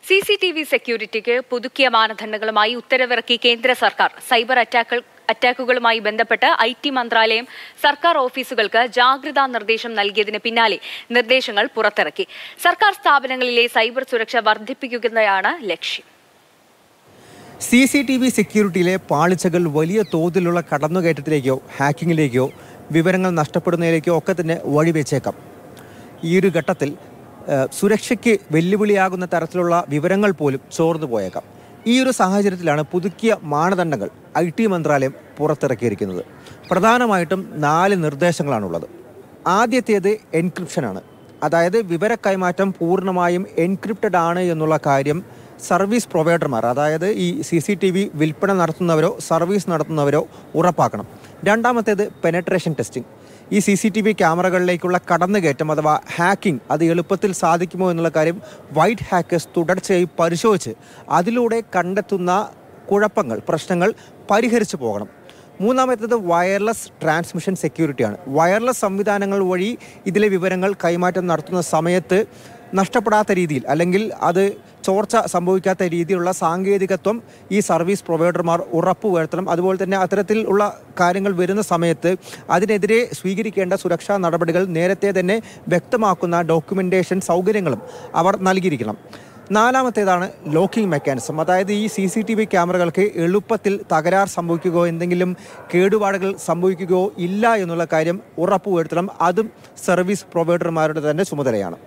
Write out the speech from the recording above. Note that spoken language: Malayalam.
CCTV സെക്യൂരിറ്റിക്ക് പുതുക്കിയ മാനദണ്ഡങ്ങളുമായി ഉത്തരവിറക്കി കേന്ദ്ര സർക്കാർ. സൈബർ അറ്റാക്കുകളുമായി ബന്ധപ്പെട്ട് IT മന്ത്രാലയം സർക്കാർ ഓഫീസുകൾക്ക് ജാഗ്രതാ നിർദ്ദേശം നൽകിയതിന് പിന്നാലെ നിർദ്ദേശങ്ങൾ പുറത്തിറക്കി. സർക്കാർ സ്ഥാപനങ്ങളിലെ സൈബർ സുരക്ഷ വർദ്ധിപ്പിക്കുന്നതാണ് ലക്ഷ്യം. CCTV സെക്യൂരിറ്റിയിലെ പാളിച്ചകൾ വലിയ തോതിലുള്ള കടന്നുകയറ്റത്തിലേക്കോ ഹാക്കിങ്ങിലേക്കോ വിവരങ്ങൾ നഷ്ടപ്പെടുന്നതിലേക്കോ ഒക്കെ തന്നെ വഴിവെച്ചേക്കാം. ഈ ഒരു ഘട്ടത്തിൽ സുരക്ഷയ്ക്ക് വെല്ലുവിളിയാകുന്ന തരത്തിലുള്ള വിവരങ്ങൾ പോലും ചോർന്നു പോയേക്കാം. ഈ ഒരു സാഹചര്യത്തിലാണ് പുതുക്കിയ മാനദണ്ഡങ്ങൾ IT മന്ത്രാലയം പുറത്തിറക്കിയിരിക്കുന്നത്. പ്രധാനമായിട്ടും 4 നിർദ്ദേശങ്ങളാണുള്ളത്. ആദ്യത്തേത് എൻക്രിപ്ഷനാണ്. അതായത് വിവര കൈമാറ്റം പൂർണ്ണമായും എൻക്രിപ്റ്റഡ് ആണ് എന്നുള്ള കാര്യം സർവീസ് പ്രൊവൈഡർമാർ, അതായത് ഈ CCTV വിൽപ്പന നടത്തുന്നവരോ സർവീസ് നടത്തുന്നവരോ ഉറപ്പാക്കണം. രണ്ടാമത്തേത് പെനട്രേഷൻ ടെസ്റ്റിംഗ്. ഈ CCTV ക്യാമറകളിലേക്കുള്ള കടന്നുകയറ്റം അഥവാ ഹാക്കിംഗ് അത് എളുപ്പത്തിൽ സാധിക്കുമോ എന്നുള്ള കാര്യം വൈറ്റ് ഹാക്കേഴ്സ് തുടർച്ചയായി പരിശോധിച്ച് അതിലൂടെ കണ്ടെത്തുന്ന കുഴപ്പങ്ങൾ, പ്രശ്നങ്ങൾ പരിഹരിച്ചു പോകണം. മൂന്നാമത്തേത് വയർലെസ് ട്രാൻസ്മിഷൻ സെക്യൂരിറ്റിയാണ്. വയർലെസ് സംവിധാനങ്ങൾ വഴി ഇതിലെ വിവരങ്ങൾ കൈമാറ്റം നടത്തുന്ന സമയത്ത് നഷ്ടപ്പെടാത്ത രീതിയിൽ അല്ലെങ്കിൽ അത് ചോർച്ച സംഭവിക്കാത്ത രീതിയിലുള്ള സാങ്കേതികത്വം ഈ സർവീസ് പ്രൊവൈഡർമാർ ഉറപ്പുവരുത്തണം. അതുപോലെ തന്നെ അത്തരത്തിലുള്ള കാര്യങ്ങൾ വരുന്ന സമയത്ത് അതിനെതിരെ സ്വീകരിക്കേണ്ട സുരക്ഷാ നടപടികൾ നേരത്തെ തന്നെ വ്യക്തമാക്കുന്ന ഡോക്യുമെൻറ്റേഷൻ സൗകര്യങ്ങളും അവർ നൽകിയിരിക്കണം. നാലാമത്തേതാണ് ലോക്കിംഗ് മെക്കാനിസം. അതായത് ഈ CCTV ക്യാമറകൾക്ക് എളുപ്പത്തിൽ തകരാർ സംഭവിക്കുകയോ എന്തെങ്കിലും കേടുപാടുകൾ സംഭവിക്കുകയോ ഇല്ല എന്നുള്ള കാര്യം ഉറപ്പുവരുത്തണം. അതും സർവീസ് പ്രൊവൈഡർമാരുടെ തന്നെ ചുമതലയാണ്.